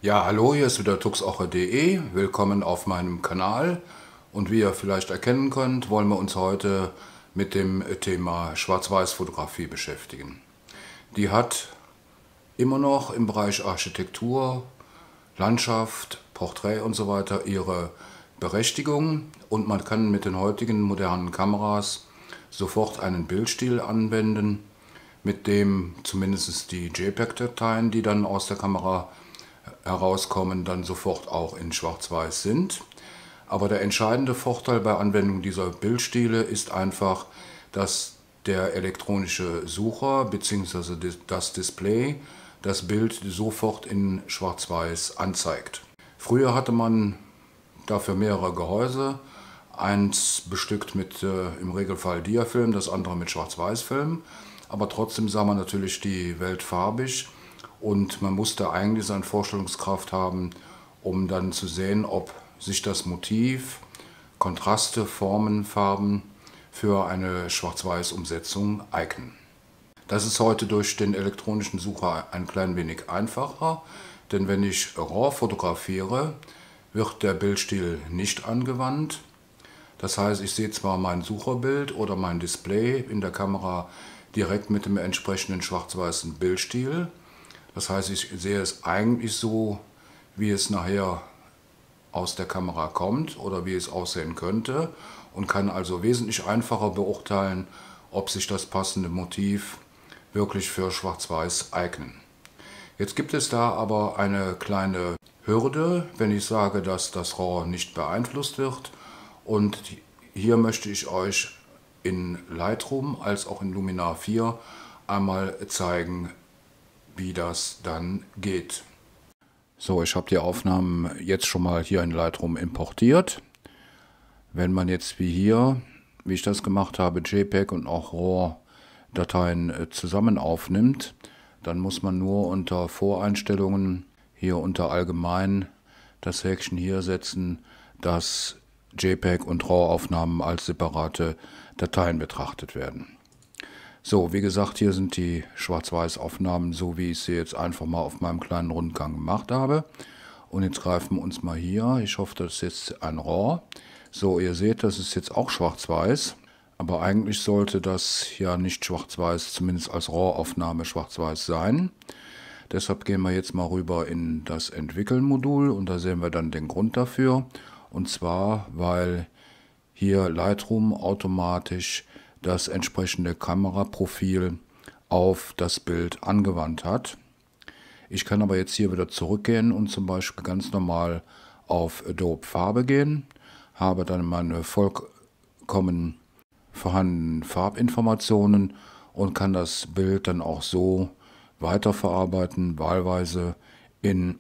Ja, hallo, hier ist wieder tuxoche.de. Willkommen auf meinem Kanal. Und wie ihr vielleicht erkennen könnt, wollen wir uns heute mit dem Thema Schwarz-Weiß-Fotografie beschäftigen. Die hat immer noch im Bereich Architektur, Landschaft, Porträt und so weiter ihre Berechtigung. Und man kann mit den heutigen modernen Kameras sofort einen Bildstil anwenden, mit dem zumindest die JPEG-Dateien, die dann aus der Kamera herauskommen, dann sofort auch in Schwarz-Weiß sind. Aber der entscheidende Vorteil bei Anwendung dieser Bildstile ist einfach, dass der elektronische Sucher bzw. das Display das Bild sofort in Schwarz-Weiß anzeigt. Früher hatte man dafür mehrere Gehäuse, eins bestückt mit im Regelfall Diafilm, das andere mit Schwarz-Weiß-Film, aber trotzdem sah man natürlich die Welt farbig. Und man musste eigentlich seine Vorstellungskraft haben, um dann zu sehen, ob sich das Motiv, Kontraste, Formen, Farben für eine Schwarz-Weiß-Umsetzung eignen. Das ist heute durch den elektronischen Sucher ein klein wenig einfacher, denn wenn ich RAW fotografiere, wird der Bildstil nicht angewandt. Das heißt, ich sehe zwar mein Sucherbild oder mein Display in der Kamera direkt mit dem entsprechenden schwarz-weißen Bildstil. Das heißt, ich sehe es eigentlich so, wie es nachher aus der Kamera kommt oder wie es aussehen könnte und kann also wesentlich einfacher beurteilen, ob sich das passende Motiv wirklich für Schwarz-Weiß eignen. Jetzt gibt es da aber eine kleine Hürde, wenn ich sage, dass das RAW nicht beeinflusst wird. Und hier möchte ich euch in Lightroom als auch in Luminar 4 einmal zeigen, wie das dann geht. So, ich habe die Aufnahmen jetzt schon mal hier in Lightroom importiert. Wenn man jetzt wie hier, wie ich das gemacht habe, JPEG und auch RAW-Dateien zusammen aufnimmt, dann muss man nur unter Voreinstellungen, hier unter Allgemein, das Häkchen hier setzen, dass JPEG und RAW-Aufnahmen als separate Dateien betrachtet werden. So, wie gesagt, hier sind die Schwarz-Weiß-Aufnahmen, so wie ich sie jetzt einfach mal auf meinem kleinen Rundgang gemacht habe. Und jetzt greifen wir uns mal hier, ich hoffe, das ist jetzt ein RAW. So, ihr seht, das ist jetzt auch Schwarz-Weiß, aber eigentlich sollte das ja nicht Schwarz-Weiß, zumindest als RAW-Aufnahme Schwarz-Weiß sein. Deshalb gehen wir jetzt mal rüber in das Entwickeln-Modul und da sehen wir dann den Grund dafür. Und zwar, weil hier Lightroom automatisch das entsprechende Kameraprofil auf das Bild angewandt hat. Ich kann aber jetzt hier wieder zurückgehen und zum Beispiel ganz normal auf Adobe Farbe gehen, habe dann meine vollkommen vorhandenen Farbinformationen und kann das Bild dann auch so weiterverarbeiten, wahlweise in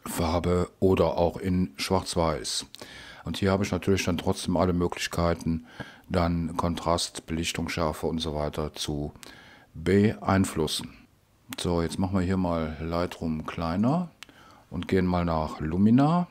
Farbe oder auch in Schwarz-Weiß. Und hier habe ich natürlich dann trotzdem alle Möglichkeiten, dann Kontrast, Belichtung, Schärfe und so weiter zu beeinflussen. So, jetzt machen wir hier mal Lightroom kleiner und gehen mal nach Luminar.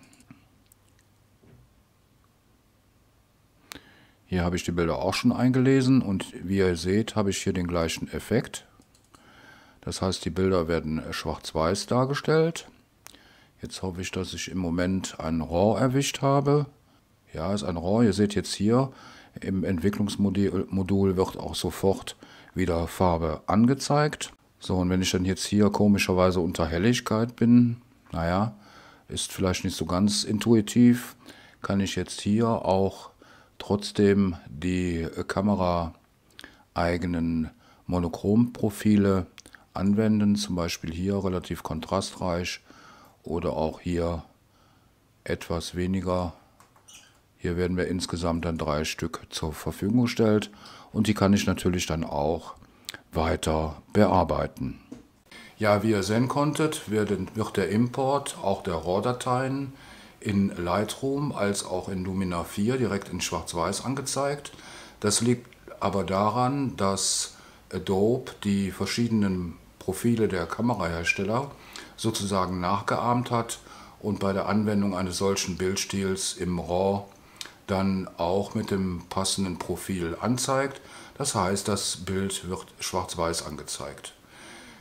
Hier habe ich die Bilder auch schon eingelesen und wie ihr seht, habe ich hier den gleichen Effekt. Das heißt, die Bilder werden schwarz-weiß dargestellt. Jetzt hoffe ich, dass ich im Moment ein RAW erwischt habe. Ja, ist ein RAW. Ihr seht jetzt hier, im Entwicklungsmodul wird auch sofort wieder Farbe angezeigt. So, und wenn ich dann jetzt hier komischerweise unter Helligkeit bin, naja, ist vielleicht nicht so ganz intuitiv, kann ich jetzt hier auch trotzdem die Kamera-eigenen Monochromprofile anwenden. Zum Beispiel hier relativ kontrastreich oder auch hier etwas weniger. Hier werden mir insgesamt dann 3 Stück zur Verfügung gestellt und die kann ich natürlich dann auch weiter bearbeiten. Ja, wie ihr sehen konntet, wird der Import auch der RAW-Dateien in Lightroom als auch in Luminar 4 direkt in Schwarz-Weiß angezeigt. Das liegt aber daran, dass Adobe die verschiedenen Profile der Kamerahersteller sozusagen nachgeahmt hat und bei der Anwendung eines solchen Bildstils im RAW dann auch mit dem passenden Profil anzeigt. Das heißt, das Bild wird schwarz-weiß angezeigt.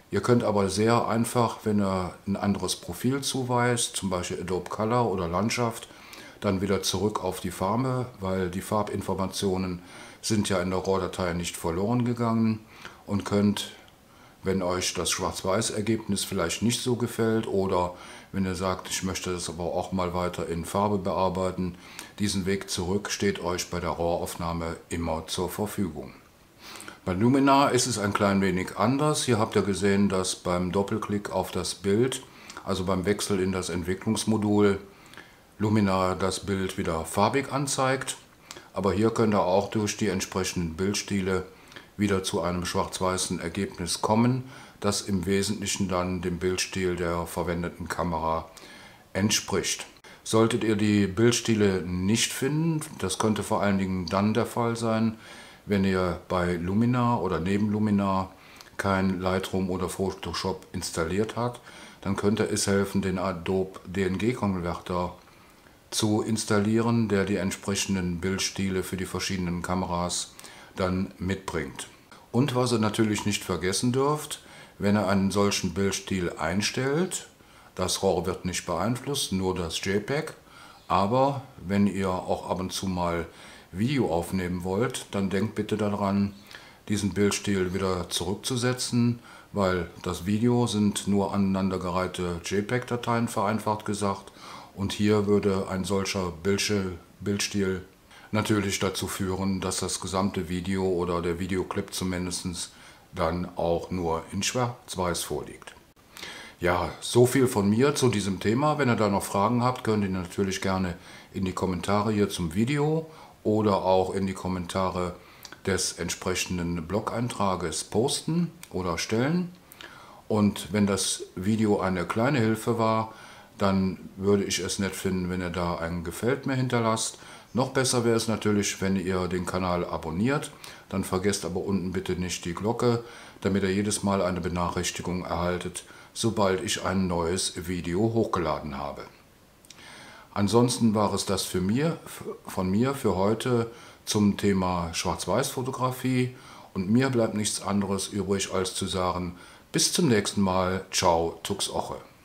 Ihr könnt aber sehr einfach, wenn ihr ein anderes Profil zuweist, zum Beispiel Adobe Color oder Landschaft, dann wieder zurück auf die Farbe, weil die Farbinformationen sind ja in der RAW-Datei nicht verloren gegangen, und könnt, wenn euch das Schwarz-Weiß-Ergebnis vielleicht nicht so gefällt oder wenn ihr sagt, ich möchte das aber auch mal weiter in Farbe bearbeiten, diesen Weg zurück steht euch bei der RAW-Aufnahme immer zur Verfügung. Bei Luminar ist es ein klein wenig anders. Hier habt ihr gesehen, dass beim Doppelklick auf das Bild, also beim Wechsel in das Entwicklungsmodul, Luminar das Bild wieder farbig anzeigt. Aber hier könnt ihr auch durch die entsprechenden Bildstile wieder zu einem schwarz-weißen Ergebnis kommen, das im Wesentlichen dann dem Bildstil der verwendeten Kamera entspricht. Solltet ihr die Bildstile nicht finden, das könnte vor allen Dingen dann der Fall sein, wenn ihr bei Luminar oder neben Luminar kein Lightroom oder Photoshop installiert habt, dann könnte es helfen, den Adobe DNG-Konverter zu installieren, der die entsprechenden Bildstile für die verschiedenen Kameras dann mitbringt. Und was ihr natürlich nicht vergessen dürft, wenn ihr einen solchen Bildstil einstellt, das RAW wird nicht beeinflusst, nur das JPEG, aber wenn ihr auch ab und zu mal Video aufnehmen wollt, dann denkt bitte daran, diesen Bildstil wieder zurückzusetzen, weil das Video sind nur aneinandergereihte JPEG-Dateien, vereinfacht gesagt, und hier würde ein solcher Bildstil natürlich dazu führen, dass das gesamte Video oder der Videoclip zumindest dann auch nur in Schwarz-Weiß vorliegt. Ja, so viel von mir zu diesem Thema. Wenn ihr da noch Fragen habt, könnt ihr natürlich gerne in die Kommentare hier zum Video oder auch in die Kommentare des entsprechenden Blog-Eintrages posten oder stellen. Und wenn das Video eine kleine Hilfe war, dann würde ich es nett finden, wenn ihr da ein Gefällt mir hinterlasst. Noch besser wäre es natürlich, wenn ihr den Kanal abonniert. Dann vergesst aber unten bitte nicht die Glocke, damit ihr jedes Mal eine Benachrichtigung erhaltet, sobald ich ein neues Video hochgeladen habe. Ansonsten war es das von mir für heute zum Thema Schwarz-Weiß-Fotografie, und mir bleibt nichts anderes übrig als zu sagen, bis zum nächsten Mal. Ciao, Tux Oche.